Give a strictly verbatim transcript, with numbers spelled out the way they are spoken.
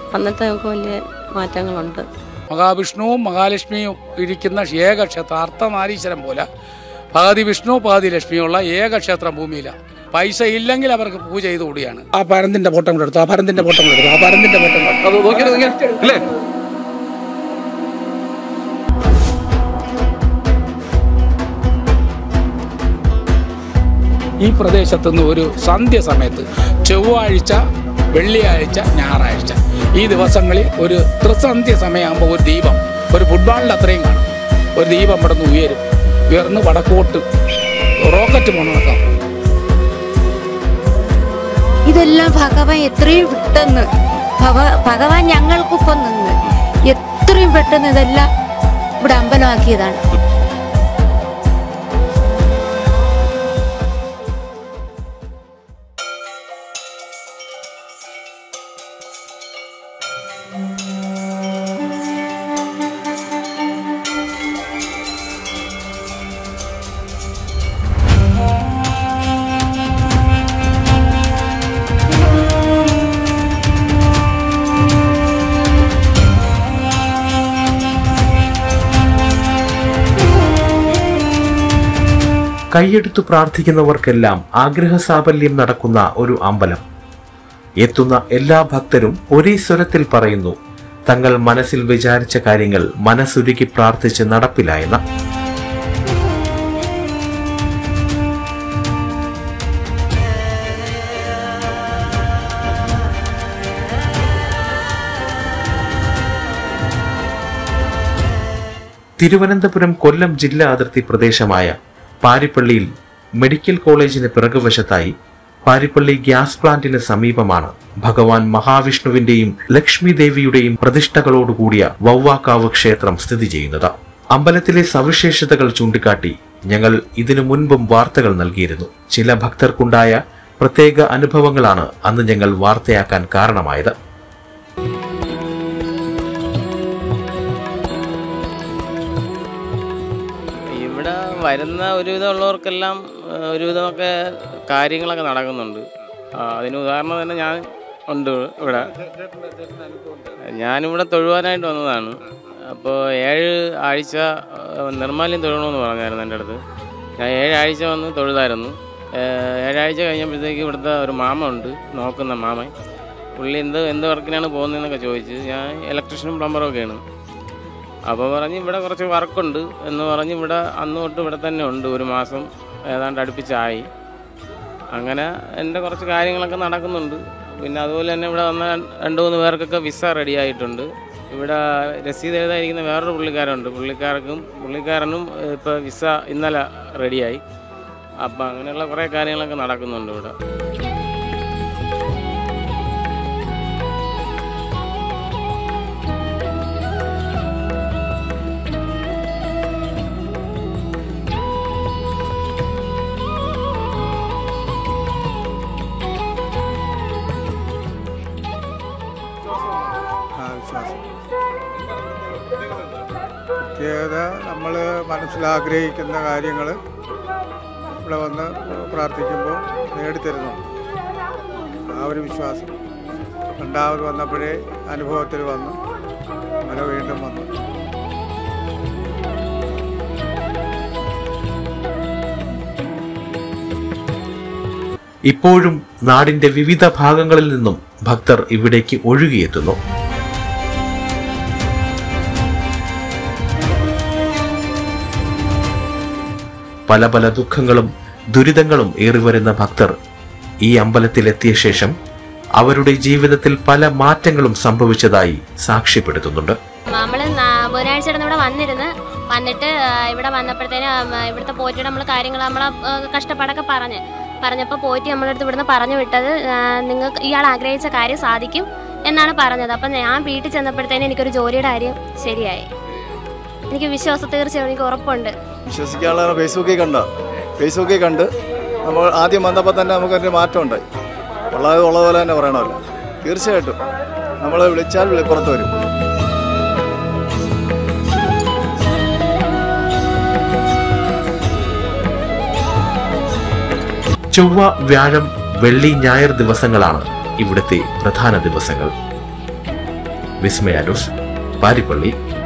അന്നത്തെ നമുക്ക് വലിയ മാറ്റങ്ങളുണ്ട്. മഹാവിഷ്ണുവും മഹാലക്ഷ്മിയും ഇരിക്കുന്ന ഏക ക്ഷേത്രം, അർദ്ധനാരീശ്വരം പോലെ പകുതി വിഷ്ണു പകുതി ലക്ഷ്മിയുള്ള ഏക ക്ഷേത്രം ഭൂമിയിലാണ്. പൈസ ഇല്ലെങ്കിൽ അവർക്ക് പൂജ ചെയ്ത് കൂടിയാണ്. ആ പരന്തിന്റെ ഫോട്ടോ കൂടെ എടുത്തു, ആ പരന്തിന്റെ ഫോട്ടോ കൂടെ എടുത്തു, ആ പരന്തിന്റെ ഫോട്ടോ അല്ലേ. ഈ പ്രദേശത്തുനിന്ന് ഒരു സന്ധ്യ സമയത്ത് ചൊവ്വാഴ്ച, വെള്ളിയാഴ്ച, ഞായറാഴ്ച ഈ ദിവസങ്ങളിൽ ഒരു ത്രിസന്ധ്യ സമയമാകുമ്പോൾ ഒരു ദീപം, ഒരു ഫുട്ബോളിൻ്റെ അത്രയും കാണും, ഒരു ദീപം ഇവിടെ നിന്ന് ഉയരും. ഉയർന്ന് വടക്കോട്ട് റോക്കറ്റ് പോണക്കാം. ഇതെല്ലാം ഭഗവാൻ എത്രയും പെട്ടെന്ന് ഭഗവാൻ ഞങ്ങൾക്കൊപ്പം നിന്ന് എത്രയും പെട്ടെന്ന് ഇതെല്ലാം ഇവിടെ അമ്പലമാക്കിയതാണ്. കൈയെടുത്തു പ്രാർത്ഥിക്കുന്നവർക്കെല്ലാം ആഗ്രഹസാഫല്യം നടക്കുന്ന ഒരു അമ്പലം. എത്തുന്ന എല്ലാ ഭക്തരും ഒരേ സ്വരത്തിൽ പറയുന്നു തങ്ങൾ മനസ്സിൽ വിചാരിച്ച കാര്യങ്ങൾ മനസ്സുരുക്കി പ്രാർത്ഥിച്ച് നടപ്പിലായെന്ന്. തിരുവനന്തപുരം കൊല്ലം ജില്ലാ അതിർത്തി പ്രദേശമായ പാരിപ്പള്ളിയിൽ മെഡിക്കൽ കോളേജിന് പിറകുവശത്തായി പാരിപ്പള്ളി ഗ്യാസ് പ്ലാന്റിന് സമീപമാണ് ഭഗവാൻ മഹാവിഷ്ണുവിന്റെയും ലക്ഷ്മി ദേവിയുടെയും പ്രതിഷ്ഠകളോടുകൂടിയ വവ്വാക്കാവ് ക്ഷേത്രം സ്ഥിതി ചെയ്യുന്നത്. അമ്പലത്തിലെ സവിശേഷതകൾ ചൂണ്ടിക്കാട്ടി ഞങ്ങൾ ഇതിനു മുൻപും വാർത്തകൾ നൽകിയിരുന്നു. ചില ഭക്തർക്കുണ്ടായ പ്രത്യേക അനുഭവങ്ങളാണ് അന്ന് ഞങ്ങൾ വാർത്തയാക്കാൻ കാരണമായത്. വരുന്ന ഒരുവിധമുള്ളവർക്കെല്ലാം ഒരുവിധമൊക്കെ കാര്യങ്ങളൊക്കെ നടക്കുന്നുണ്ട്. അതിന് ഉദാഹരണം തന്നെ ഞാൻ ഉണ്ട്. ഇവിടെ ഞാനിവിടെ തൊഴുവാനായിട്ട് വന്നതാണ്. അപ്പോൾ ഏഴ് ആഴ്ച നിർമ്മാല്യം തൊഴണമെന്ന് പറഞ്ഞായിരുന്നു എൻ്റെ അടുത്ത്. ഞാൻ ഏഴാഴ്ച വന്ന് തൊഴുതായിരുന്നു. ഏഴാഴ്ച കഴിഞ്ഞപ്പോഴത്തേക്ക് ഇവിടുത്തെ ഒരു മാമ ഉണ്ട്, നോക്കുന്ന മാമൻ. പുള്ളി എന്ത് എന്ത് വർക്കിനാണ് പോകുന്നതെന്നൊക്കെ ചോദിച്ച് ഞാൻ ഇലക്ട്രീഷ്യനും പ്ലംബറൊക്കെയാണ്. അപ്പോൾ പറഞ്ഞ് ഇവിടെ കുറച്ച് വർക്കുണ്ട് എന്ന് പറഞ്ഞ് ഇവിടെ അന്ന് തൊട്ട് ഇവിടെ തന്നെ ഉണ്ട്. ഒരു മാസം ഏതാണ്ട് അടുപ്പിച്ചായി. അങ്ങനെ എൻ്റെ കുറച്ച് കാര്യങ്ങളൊക്കെ നടക്കുന്നുണ്ട്. പിന്നെ അതുപോലെ തന്നെ ഇവിടെ വന്ന രണ്ട് മൂന്ന് പേർക്കൊക്കെ വിസ റെഡി ആയിട്ടുണ്ട്. ഇവിടെ രസീത് എഴുതാതിരിക്കുന്ന വേറൊരു പുള്ളിക്കാരുണ്ട്. പുള്ളിക്കാർക്കും പുള്ളിക്കാരനും ഇപ്പോൾ വിസ ഇന്നലെ റെഡിയായി. അപ്പം അങ്ങനെയുള്ള കുറേ കാര്യങ്ങളൊക്കെ നടക്കുന്നുണ്ട് ഇവിടെ. പ്രത്യേകത നമ്മൾ മനസ്സിലാഗ്രഹിക്കുന്ന കാര്യങ്ങൾ ഇവിടെ വന്ന് പ്രാർത്ഥിക്കുമ്പോൾ നേടിത്തരുന്നുണ്ട്. ആ ഒരു വിശ്വാസം രണ്ടാമത് വന്നപ്പോഴേ അനുഭവത്തിൽ വന്നു, അങ്ങനെ വീണ്ടും വന്നു. ഇപ്പോഴും നാടിന്റെ വിവിധ ഭാഗങ്ങളിൽ നിന്നും ഭക്തർ ഇവിടേക്ക് ഒഴുകിയെത്തുന്നു. പല പല ദുഃഖങ്ങളും ദുരിതങ്ങളും ഏറിവരുന്ന ഭക്തർ ഈ അമ്പലത്തിലെത്തിയ ശേഷം അവരുടെ ജീവിതത്തിൽ പല മാറ്റങ്ങളും സംഭവിച്ചതായി സാക്ഷ്യപ്പെടുത്തുന്നുണ്ട്. നമ്മൾ ബുധനാഴ്ച ഇവിടെ വന്നിരുന്ന് വന്നിട്ട് ഇവിടെ വന്നപ്പോഴത്തേനും ഇവിടുത്തെ പോറ്റിയുടെ നമ്മൾ കാര്യങ്ങൾ നമ്മളെ കഷ്ടപ്പാടൊക്കെ പറഞ്ഞ് പറഞ്ഞപ്പോൾ പോറ്റി നമ്മുടെ അടുത്ത് ഇവിടുന്ന് പറഞ്ഞു വിട്ടത് നിങ്ങൾക്ക് ഇയാൾ ആഗ്രഹിച്ച കാര്യം സാധിക്കും എന്നാണ് പറഞ്ഞത്. അപ്പം ഞാൻ വീട്ടിൽ ചെന്നപ്പോഴത്തേനും എനിക്കൊരു ജോലിയുടെ കാര്യം ശരിയായി. എനിക്ക് വിശ്വാസം തീർച്ചയായും എനിക്ക് ഉറപ്പുണ്ട്. വിശ്വസിക്കാനുള്ള ഫേസ്ബുക്കിൽ കണ്ട ഫേസ്ബുക്കിൽ കണ്ട് നമ്മൾ ആദ്യം വന്നപ്പോൾ തന്നെ നമുക്കൊരു മാറ്റം ഉണ്ടായി. ഉള്ളത് ഉള്ളതുപോലെ തന്നെ പറയണമല്ലോ. തീർച്ചയായിട്ടും നമ്മൾ വിളിച്ചാൽ വിളിപ്പുറത്ത് വരും. ചൊവ്വ, വ്യാഴം, വെള്ളി, ഞായർ ദിവസങ്ങളാണ് ഇവിടുത്തെ പ്രധാന ദിവസങ്ങൾ. വിസ്മയ ന്യൂസ്, പാരിപ്പള്ളി.